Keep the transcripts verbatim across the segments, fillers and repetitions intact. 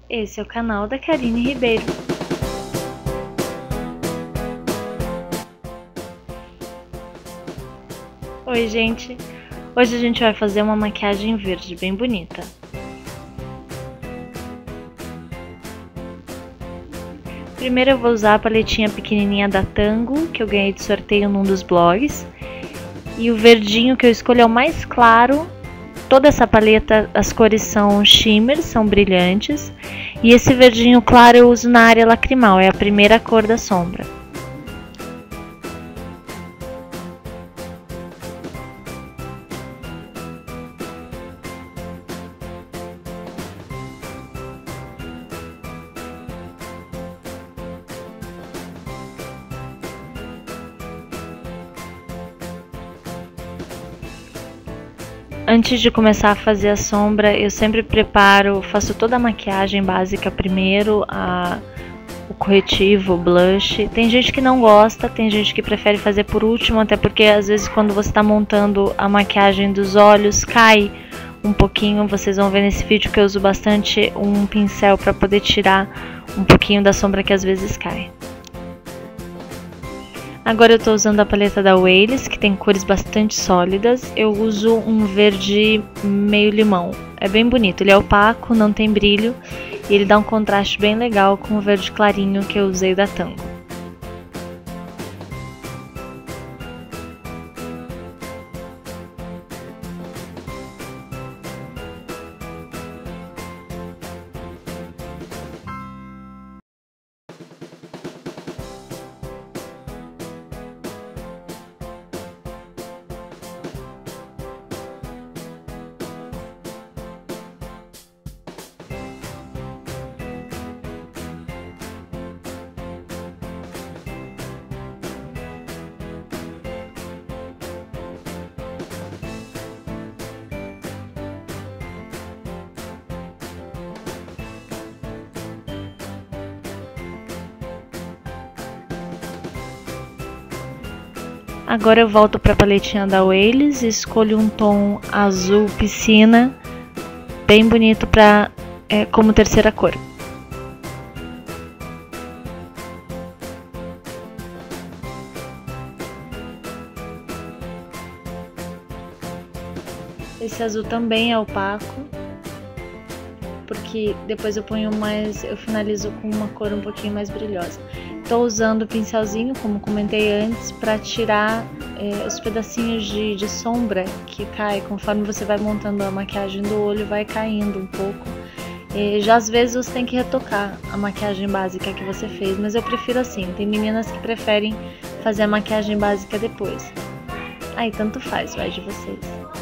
Esse é o canal da Karine Ribeiro. Oi, gente! Hoje a gente vai fazer uma maquiagem verde bem bonita. Primeiro eu vou usar a paletinha pequenininha da Tango, que eu ganhei de sorteio num dos blogs. E o verdinho que eu escolhi é o mais claro. Toda essa paleta, as cores são shimmer, são brilhantes. E esse verdinho claro eu uso na área lacrimal, é a primeira cor da sombra. Antes de começar a fazer a sombra, eu sempre preparo, faço toda a maquiagem básica primeiro, a, o corretivo, o blush. Tem gente que não gosta, tem gente que prefere fazer por último, até porque às vezes quando você está montando a maquiagem dos olhos, cai um pouquinho. Vocês vão ver nesse vídeo que eu uso bastante um pincel para poder tirar um pouquinho da sombra que às vezes cai. Agora eu estou usando a paleta da Wales, que tem cores bastante sólidas. Eu uso um verde meio limão. É bem bonito, ele é opaco, não tem brilho. E ele dá um contraste bem legal com o verde clarinho que eu usei da Tango. Agora eu volto para a paletinha da Wales e escolho um tom azul piscina, bem bonito pra, é, como terceira cor. Esse azul também é opaco, porque depois eu ponho mais, eu finalizo com uma cor um pouquinho mais brilhosa. Estou usando o pincelzinho, como comentei antes, para tirar é, os pedacinhos de, de sombra que cai conforme você vai montando a maquiagem do olho, vai caindo um pouco. É, já às vezes você tem que retocar a maquiagem básica que você fez, mas eu prefiro assim. Tem meninas que preferem fazer a maquiagem básica depois. Aí tanto faz, vai de vocês.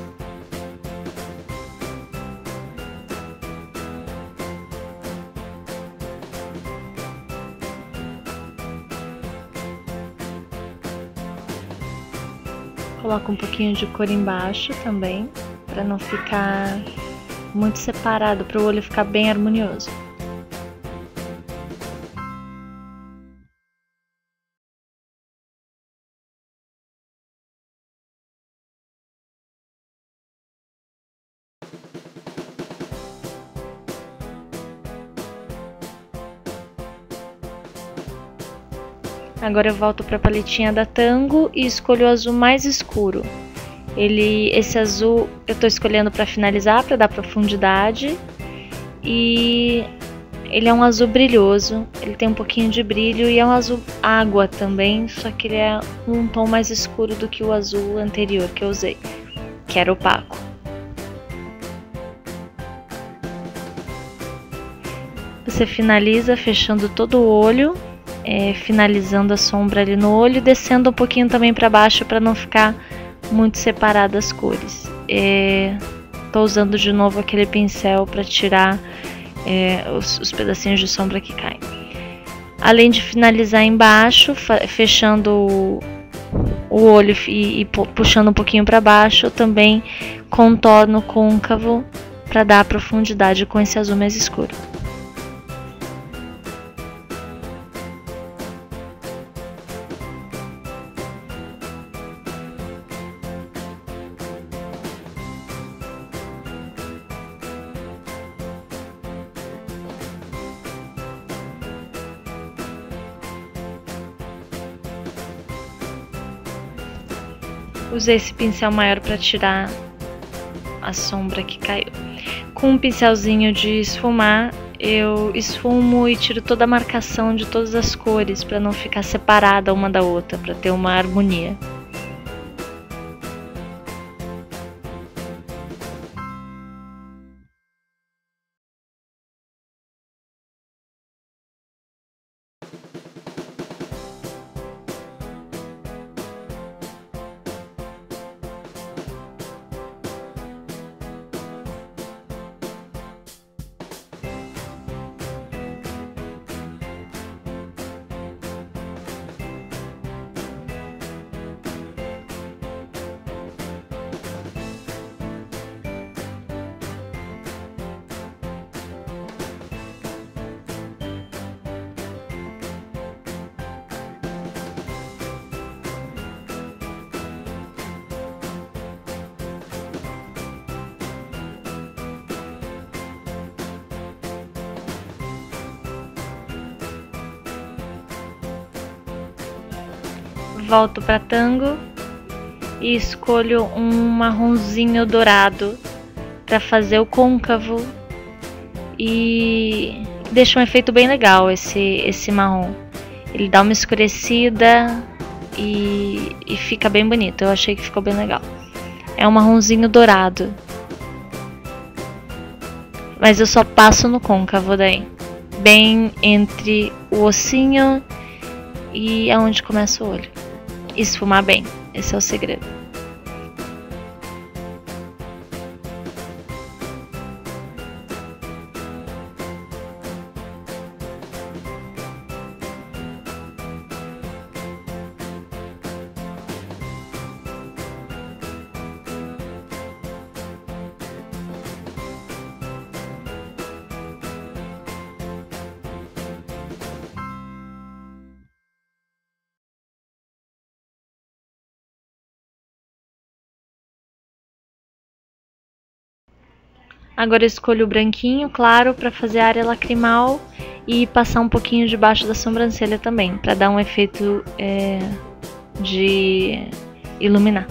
Coloco um pouquinho de cor embaixo também, para não ficar muito separado, para o olho ficar bem harmonioso. Agora eu volto para a paletinha da Tango e escolho o azul mais escuro. Ele, esse azul eu estou escolhendo para finalizar, para dar profundidade. E ele é um azul brilhoso, ele tem um pouquinho de brilho e é um azul água também, só que ele é um tom mais escuro do que o azul anterior que eu usei, que era opaco. Você finaliza fechando todo o olho. É, finalizando a sombra ali no olho, descendo um pouquinho também para baixo para não ficar muito separadas as cores. Estou é, usando de novo aquele pincel para tirar é, os, os pedacinhos de sombra que caem. Além de finalizar embaixo, fechando o, o olho e, e puxando um pouquinho para baixo, eu também contorno côncavo para dar profundidade com esse azul mais escuro. Usei esse pincel maior para tirar a sombra que caiu. Com um pincelzinho de esfumar, eu esfumo e tiro toda a marcação de todas as cores para não ficar separada uma da outra, para ter uma harmonia. Volto para Tango e escolho um marronzinho dourado para fazer o côncavo e deixa um efeito bem legal esse, esse marrom. Ele dá uma escurecida e, e fica bem bonito, eu achei que ficou bem legal. É um marronzinho dourado, mas eu só passo no côncavo daí, bem entre o ossinho e aonde começa o olho. Esfumar bem, esse é o segredo. Agora eu escolho o branquinho, claro, para fazer a área lacrimal e passar um pouquinho debaixo da sobrancelha também, para dar um efeito é, de iluminar.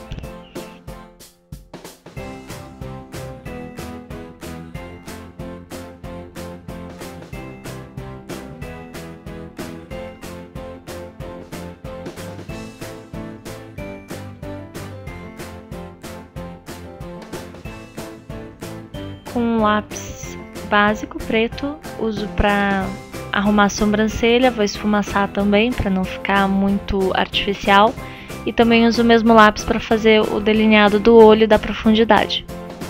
Com um lápis básico preto, uso para arrumar a sobrancelha, vou esfumaçar também para não ficar muito artificial, e também uso o mesmo lápis para fazer o delineado do olho e da profundidade.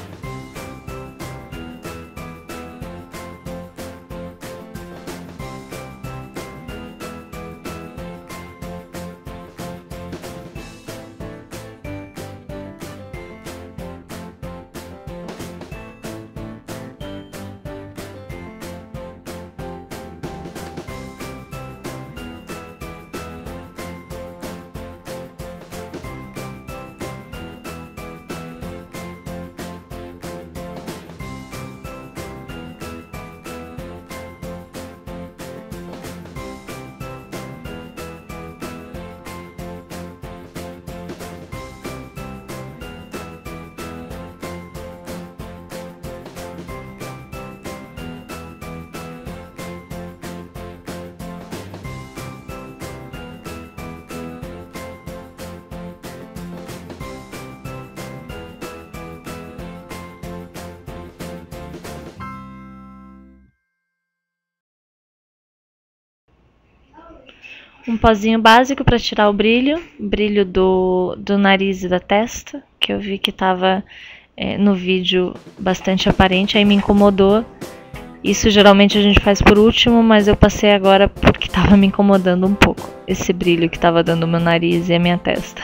Um pozinho básico para tirar o brilho, brilho do, do nariz e da testa, que eu vi que estava é, no vídeo bastante aparente, aí me incomodou. Isso geralmente a gente faz por último, mas eu passei agora porque estava me incomodando um pouco, esse brilho que estava dando o meu nariz e a minha testa.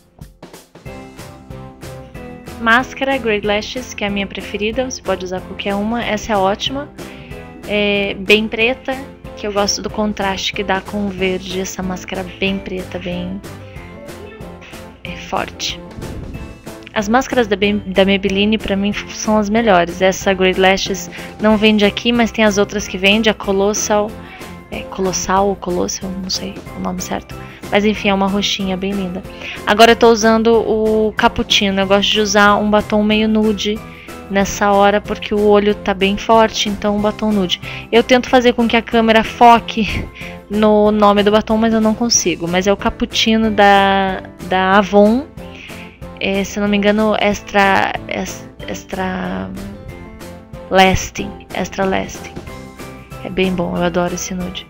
Máscara Great Lashes, que é a minha preferida, você pode usar qualquer uma, essa é ótima, é bem preta, que eu gosto do contraste que dá com o verde, essa máscara bem preta, bem é, forte. As máscaras da, da Maybelline pra mim são as melhores. Essa Great Lashes não vende aqui, mas tem as outras que vende, a Colossal, é, Colossal ou Colossal, não sei o nome certo. Mas enfim, é uma roxinha bem linda. Agora eu tô usando o Cappuccino. Eu gosto de usar um batom meio nude nessa hora, porque o olho tá bem forte, então um batom nude. Eu tento fazer com que a câmera foque no nome do batom, mas eu não consigo. Mas é o Cappuccino da, da Avon. É, se eu não me engano, Extra... Extra... Lasting. Extra Lasting. É bem bom, eu adoro esse nude.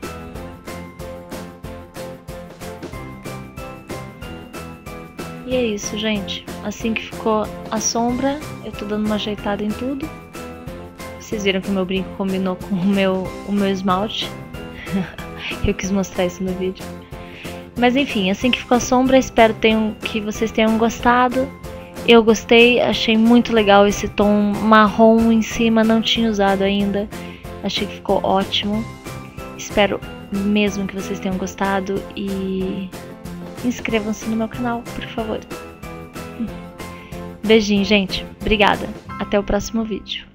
E é isso, gente. Assim que ficou a sombra, eu tô dando uma ajeitada em tudo. Vocês viram que o meu brinco combinou com o meu, o meu esmalte. Eu quis mostrar isso no vídeo. Mas enfim, assim que ficou a sombra, espero tenham, que vocês tenham gostado. Eu gostei, achei muito legal esse tom marrom em cima, não tinha usado ainda. Achei que ficou ótimo. Espero mesmo que vocês tenham gostado e... inscrevam-se no meu canal, por favor. Beijinho, gente. Obrigada. Até o próximo vídeo.